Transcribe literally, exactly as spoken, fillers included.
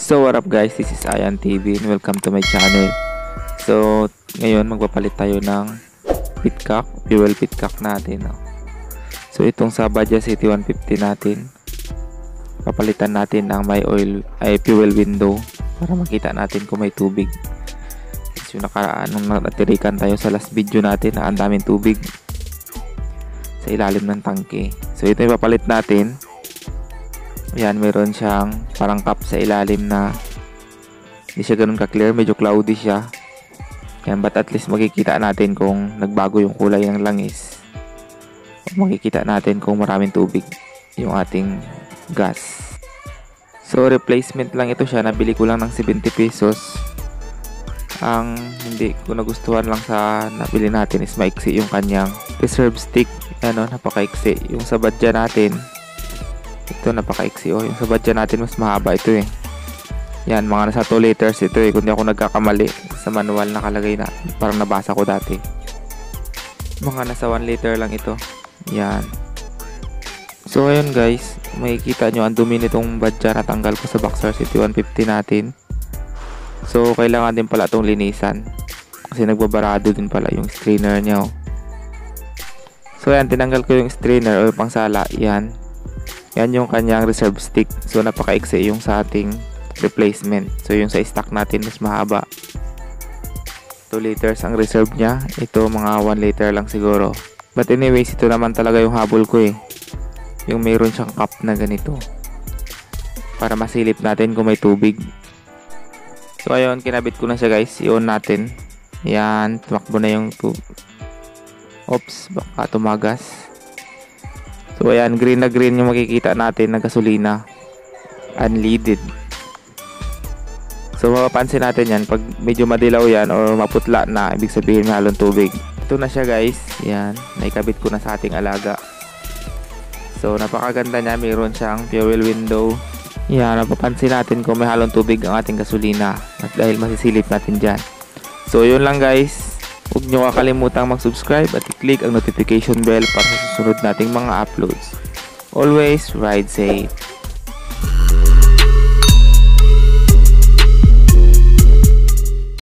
So what up guys, this is Ayan T V and welcome to my channel. So ngayon magpapalit tayo ng pitcock, fuel pitcock natin, no? So itong sa Badja City one fifty natin, papalitan natin ng may oil ay fuel window para makita natin kung may tubig. So nakaraan nung natirikan tayo sa last video natin na ang daming tubig sa ilalim ng tangke. So ito yung papalit natin. Yan, meron siyang parang cup sa ilalim na hindi siya ganun ka-clear, medyo cloudy siya. Yan, but at least makikita natin kung nagbago yung kulay ng langis. Makikita natin kung maraming tubig yung ating gas. So replacement lang ito siya, nabili ko lang ng seventy pesos. Ang hindi ko nagustuhan lang sa nabili natin is maiksi yung kanyang reserve stick. Ano, napakaiksi. Yung sa Badja natin, ito napaka-iksi, oh. Yung sa Badja natin mas mahaba ito eh. Yan, mga nasa two liters ito eh, kundi ako nagkakamali sa manual nakalagay na parang nabasa ko dati. Mga nasa one liter lang ito. Yan. So ayun guys, makikita nyo ang dumi nitong Badja na tanggal ko sa Boxer City one fifty natin. So kailangan din pala itong linisan kasi nagbabarado din pala yung strainer nya, oh. So yan, tinanggal ko yung strainer o yung pangsala. Yan. Yan yung kanyang reserve stick. So napaka-iksi yung sa ating replacement. So yung sa stock natin mas mahaba. two liters ang reserve niya. Ito mga one liter lang siguro. But anyways, ito naman talaga yung habol ko eh. Yung mayroon siyang cup na ganito. Para masilip natin kung may tubig. So ayun, kinabit ko na siya guys. I-on natin. Yan, tumakbo na yung tubig. Oops, baka tumagas. So ayan, green na green yung makikita natin na gasolina. Unleaded. So mapapansin natin yan pag medyo madilaw yan or maputla na, ibig sabihin may halong tubig. Ito na siya guys. Yan, naikabit ko na sa ating alaga. So napakaganda niya, mayroon siyang fuel window. Yan, napapansin natin kung may halong tubig ang ating gasolina at dahil masisilip natin dyan. So yun lang guys. Huwag nyo kakalimutang mag-subscribe at i-click ang notification bell para sa susunod nating mga uploads. Always ride safe.